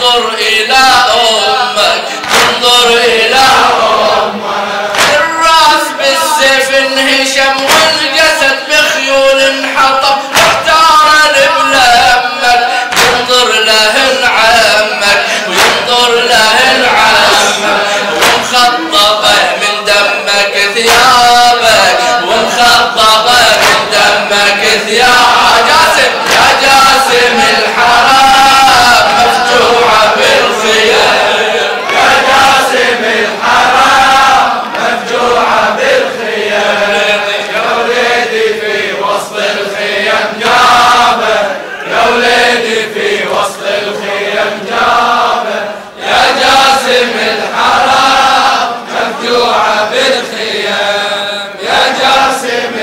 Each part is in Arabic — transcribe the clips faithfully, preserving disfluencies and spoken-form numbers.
تنظر إلى أمك تنظر إلى أمك. الرأس بالسيف انهشم والجسد بخيول انحطم واحتار لبلمك ينظر له عمك وينظر له عمك ومخطبة من دمك ثيابك ومخطبة من دمك ثيابك. جاسم يا جاسم الحرام مفتوحة بالخيام يا جاسم الحرام مفتوحة بالخيام. يا وليدي في وسط الخيام جابه يا وليدي في وسط الخيام جابه. يا جاسم الحرام مفتوحة بالخيام يا جاسم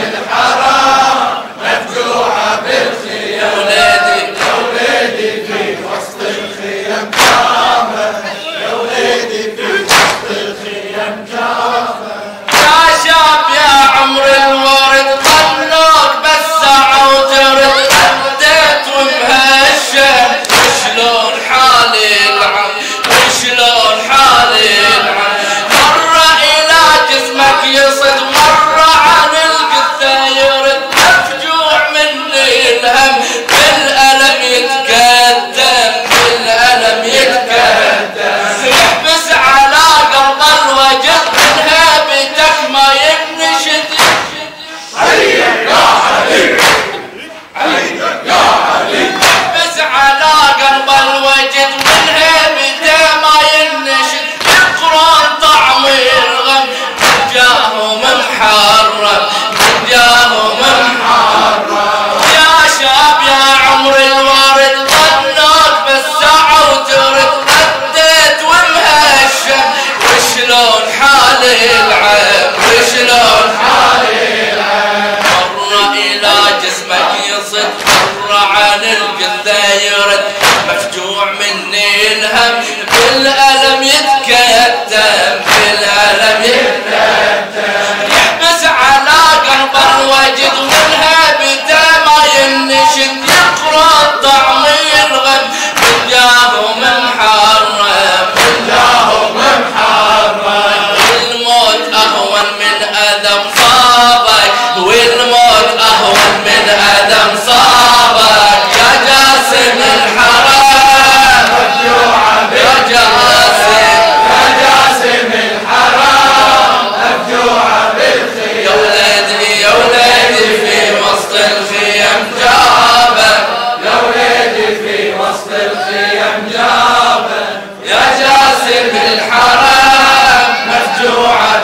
الحرام مفتوحة بالخيام. وليدي يا وليدي في وسط الخيام جابه يا وليدي في وسط الخيام جابه. يا شاب يا عمر الورد ظنوك بس عوترد رديت ومهشم وشلون حالي العم وشلون حالي العم. مرة إلى جسمك يصد مرة عن القثة يرد مفجوع مني الهم بالألم يتكتم بالألم يتكتم. يحبس على قلب الوجد من هيبتك ما ينشد. علي يا علي علي يا علي. يحبس على قلب الوجد من هيبته ما ينشد. يقرون طعم الغم من جاهم محرم من جاهم محرم. يا شاب يا عمر الورد ظنوك بالساعة وترد رديت ومهشم وشلون حالي العب وشلون حالي العب. مرة إلى جسمك يصد مرة عن القثة يرد مفجوع مني الهم بالألم يتكتم بالألم يتكتم. يحبس على قلب الوجد من هيبته ما ينشد. يقرأ طعم الغم من جاهم محرم من جاهم محرم. الموت أهون من أذى صابك والموت أهون من أذى صابك. يا جاسم الحرام مفتوحة يا جاسم يا جاسم الحرام مفتوحة بالخيام. يا وليدي يا وليدي في وسط الخيام جابه يا وليدي في وسط الخيام جابه. يا جاسم الحرام مفجوعة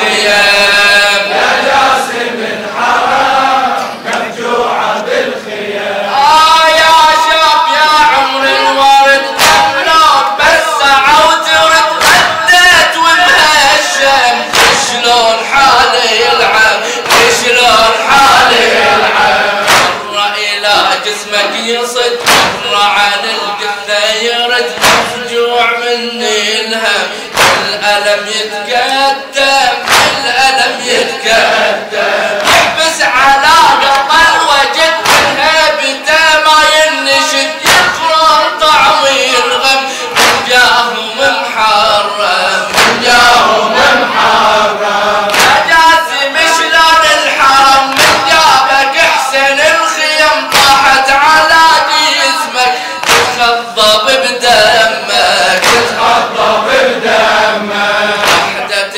بالخيام. يا جاسم الحرام مفتوحة بالخيام. آه يا شاب يا عمر الورد ظنوك بس عوترد رديت ومهشم شلون حالي العب شلون حالي العب. مرة إلى جسمك يصد مرة عن القثة يرد مفجوع مني الهم بالألم يتكتم بالألم يتكتم. يحبس على قلب الوجد من هيبته ما ينشد. يقرأ طعم الغم من جاهم محرم من جاهم محرم. يا جاسم شلون الحرم من جابك احسن الخيم طاحت على جسمك تتخضب بدمك تتخضب بدمك. وحدك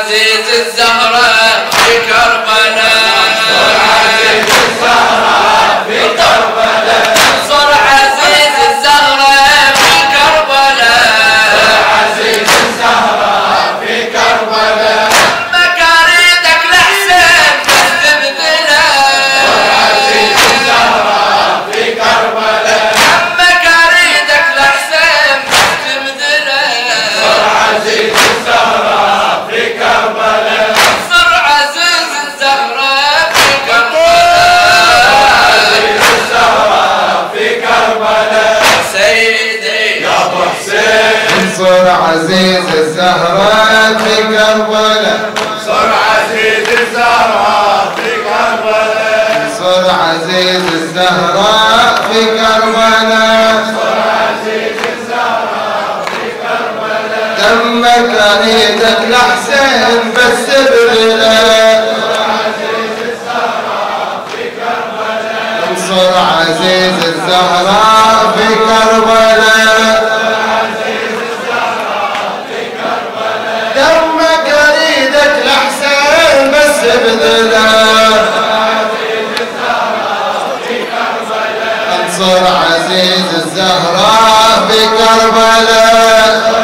عزيز الزهراء في كربلاء انصر عزيز الزهراء في كربلاء انصر عزيز الزهراء في كربلاء عزيز الزهراء في كربلاء مكاريدك لحسين بس تبذله عزيز الزهراء في كربلاء مكاريدك لحسين بس تبذله عزيز الزهراء في كربلاء انصر عزيز الزهراء في كربلاء عزيز الزهراء في كربلاء سيدي يا ابو حسين انصر عزيز الزهراء في كربلاء انصر عزيز الزهراء في كربلاء انصر عزيز الزهراء في كربلاء انصر عزيز الزهراء في كربلاء دمك اريدك لحسين بس بغلاء انصر عزيز الزهراء في كربلاء دمك اريدك لحسين بس بغلاء انصر عزيز الزهراء في كربلاء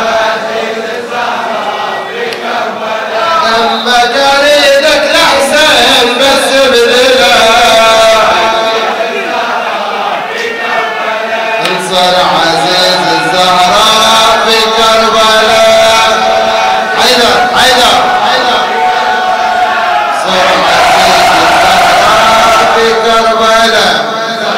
دمك اريدك لحسين بس بغلاء انصر عزيز الزهراء في كربلاء حيدر حيدر انصر عزيز الزهراء في كربلاء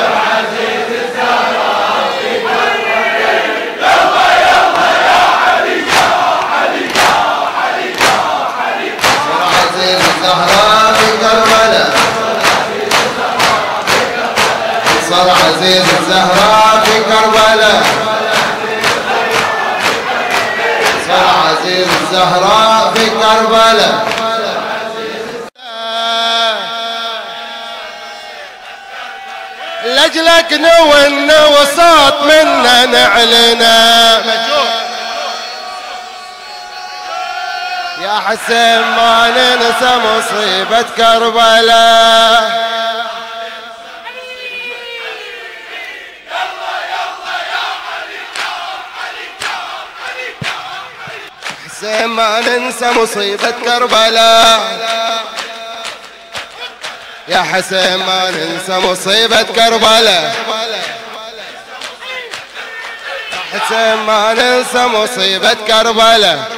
انصر عزيز الزهراء في كربلاء انصر عزيز الزهراء في كربلاء لجلك نون وصوت منا نعلنا يا حسين ما ننسى مصيبة كربلاء حسين ما ننسى مصيبة كربلاء يا حسين ما ننسى مصيبة كربلاء حسين ما ننسى مصيبة كربلاء